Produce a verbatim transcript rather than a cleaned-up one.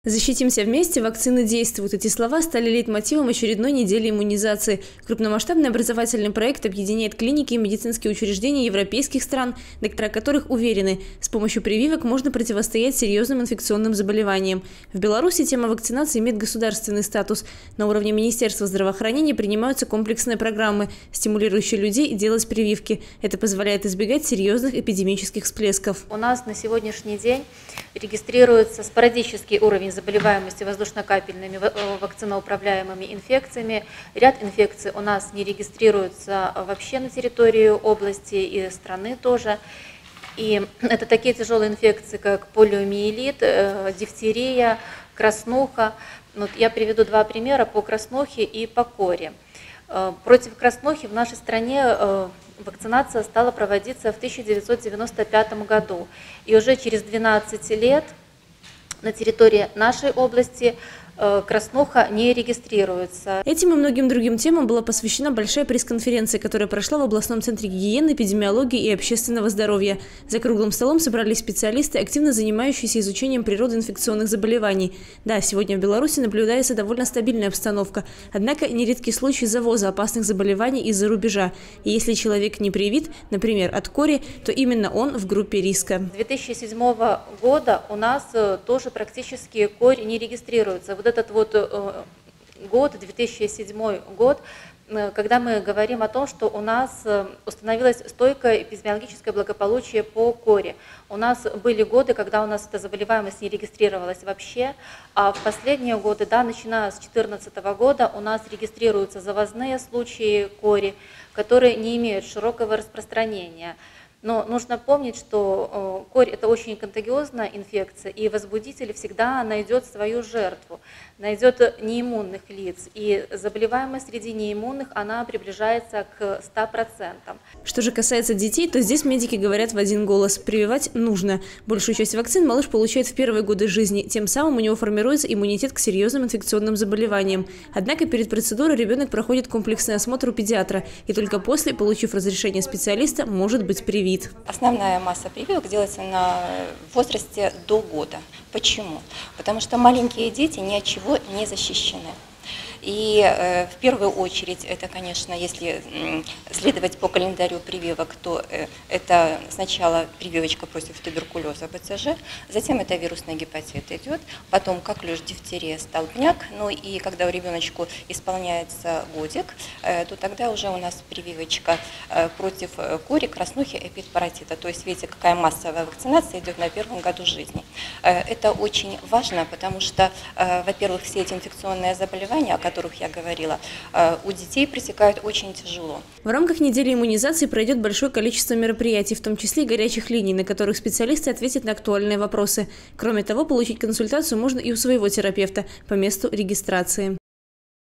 Защитимся вместе, вакцины действуют. Эти слова стали лейтмотивом очередной недели иммунизации. Крупномасштабный образовательный проект объединяет клиники и медицинские учреждения европейских стран, доктора которых уверены, с помощью прививок можно противостоять серьезным инфекционным заболеваниям. В Беларуси тема вакцинации имеет государственный статус. На уровне Министерства здравоохранения принимаются комплексные программы, стимулирующие людей делать прививки. Это позволяет избегать серьезных эпидемических всплесков. У нас на сегодняшний день регистрируется спорадический уровень заболеваемости воздушно-капельными вакциноуправляемыми инфекциями. Ряд инфекций у нас не регистрируется вообще на территории области и страны тоже. И это такие тяжелые инфекции, как полиомиелит, дифтерия, краснуха. Вот я приведу два примера по краснухе и по коре. Против краснухи в нашей стране вакцинация стала проводиться в тысяча девятьсот девяносто пятом году. И уже через двенадцать лет на территории нашей области краснуха не регистрируется. Этим и многим другим темам была посвящена большая пресс-конференция, которая прошла в областном центре гигиены, эпидемиологии и общественного здоровья. За круглым столом собрались специалисты, активно занимающиеся изучением природы инфекционных заболеваний. Да, сегодня в Беларуси наблюдается довольно стабильная обстановка, однако нередки случаи завоза опасных заболеваний из-за рубежа. И если человек не привит, например, от кори, то именно он в группе риска. С две тысячи седьмого года у нас тоже практически корь не регистрируется. Вот этот вот год, две тысячи седьмой год, когда мы говорим о том, что у нас установилось стойкое эпидемиологическое благополучие по коре. У нас были годы, когда у нас эта заболеваемость не регистрировалась вообще, а в последние годы, да, начиная с две тысячи четырнадцатого года, у нас регистрируются завозные случаи кори, которые не имеют широкого распространения. Но нужно помнить, что корь – это очень контагиозная инфекция, и возбудитель всегда найдет свою жертву, найдет неиммунных лиц. И заболеваемость среди неиммунных, она приближается к ста процентам. Что же касается детей, то здесь медики говорят в один голос – прививать нужно. Большую часть вакцин малыш получает в первые годы жизни, тем самым у него формируется иммунитет к серьезным инфекционным заболеваниям. Однако перед процедурой ребенок проходит комплексный осмотр у педиатра, и только после, получив разрешение специалиста, может быть привит. Основная масса прививок делается на возрасте до года. Почему? Потому что маленькие дети ни от чего не защищены. И э, в первую очередь, это, конечно, если э, следовать по календарю прививок, то э, это сначала прививочка против туберкулеза, БЦЖ, затем это вирусный гепатит идет, потом коклюш, дифтерия, столбняк, ну и когда у ребеночку исполняется годик, э, то тогда уже у нас прививочка э, против кори, краснухи, эпидпаратита. То есть видите, какая массовая вакцинация идет на первом году жизни. Э, это очень важно, потому что, э, во-первых, все эти инфекционные заболевания, о которых я говорила, у детей протекают очень тяжело. В рамках недели иммунизации пройдет большое количество мероприятий, в том числе и горячих линий, на которых специалисты ответят на актуальные вопросы. Кроме того, получить консультацию можно и у своего терапевта по месту регистрации.